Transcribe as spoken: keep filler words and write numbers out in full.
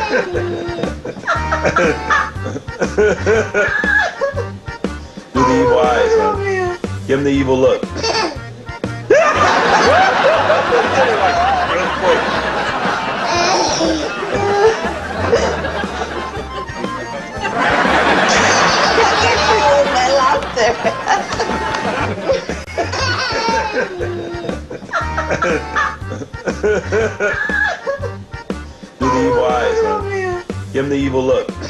Do the evil eyes, man. Give him the evil look. Do the evil eyes, man. Give him the evil look.